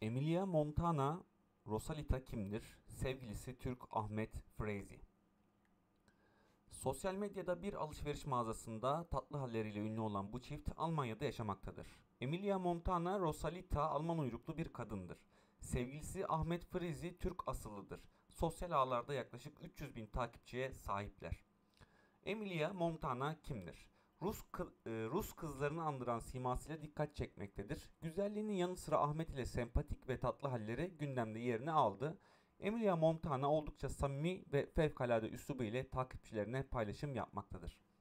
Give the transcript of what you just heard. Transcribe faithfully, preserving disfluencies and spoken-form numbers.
Emilia Montana Rosalita kimdir? Sevgilisi Türk Ahmet Frezi. Sosyal medyada bir alışveriş mağazasında tatlı halleriyle ünlü olan bu çift Almanya'da yaşamaktadır. Emilia Montana Rosalita Alman uyruklu bir kadındır. Sevgilisi Ahmet Frezi Türk asıllıdır. Sosyal ağlarda yaklaşık üç yüz bin takipçiye sahipler. Emilia Montana kimdir? Rus, kı- e, Rus kızlarını andıran simasıyla dikkat çekmektedir. Güzelliğinin yanı sıra Ahmet ile sempatik ve tatlı halleri gündemde yerini aldı. Emilia Montana oldukça samimi ve fevkalade üslubu ile takipçilerine paylaşım yapmaktadır.